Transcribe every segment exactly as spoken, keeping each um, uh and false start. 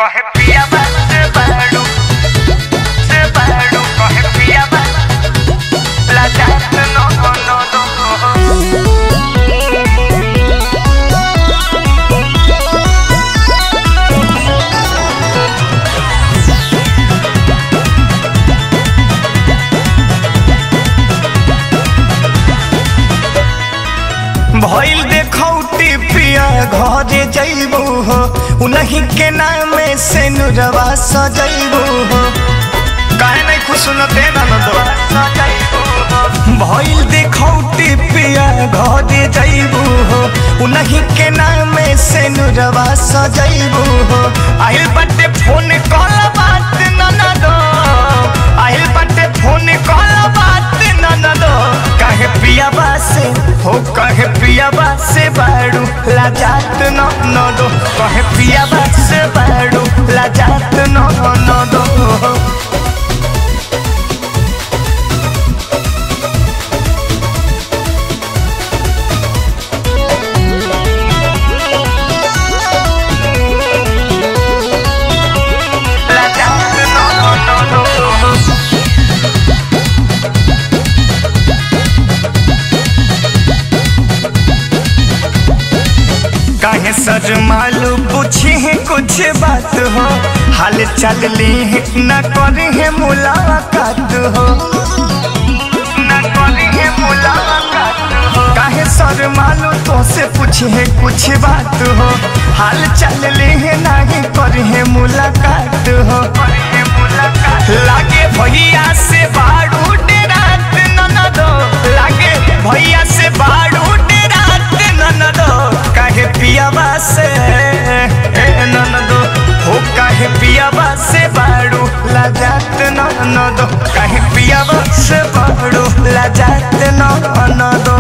कहे पिया बात से बाड़ू से बाड़ू कहे पिया बात लाजात नो नो नो भइल देखौती पिया घरे जइबू हो उन्हीं के नाम से नुरवा सजइबू हो काहे नहीं खुश सुनते ना दो भइल देखौती पिया घरे जइबू हो उन्हीं के नाम से नुरवा सजइबू हो आइल बटे फोन कॉल बात न दो आइल बटे फोन कॉल बात न दो काहे पिया से हो कहे पिया से बाड़ू लाजात न न दो कहे पिया से बाड़ू लाजात न न दो काहे सर मालू पूछे है कुछ बात हो हाल चल ली है न करी है मुलाकात हो न करी है मुलाकात हो काहे सर मालू तो से पूछे है कुछ बात हो हाल चल ली है नहीं करी है मुलाकात हो लागे भैया से बाड़ू डेरात न दो लागे भैया से बाड़ू डेरात न दो काहे पियावा से न दो हो काहे पियावा से बाड़ू लाजात न न दो काहे पियावा से बाड़ू लाजात न न दो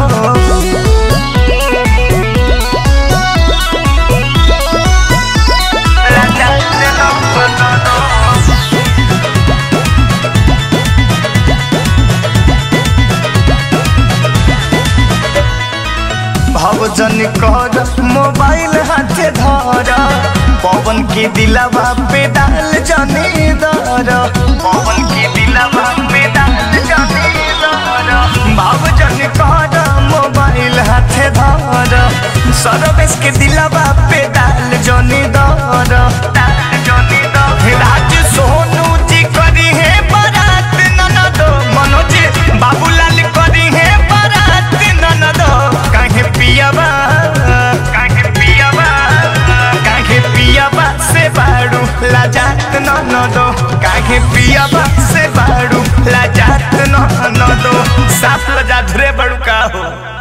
भवजन कर मोबाइल हाथे धर पवन के दिलावा पे डाल जनी दर पवन के दिलावा पे डाल जनी दर भवजन कर मोबाइल हाथे धर सरवेश के दिलावा पे डाल जनी दर डाल जनी दर राज सोनू जी करी है बारात न दो मनोज बाबूलाल करी है बारात न दो काहे पियावा काहे पियावा काहे पियावा से बाड़ू लाजात न न दो काहे पियावा से बाड़ू लाजात न न दो साफ लजा धरे बड़ू का हो।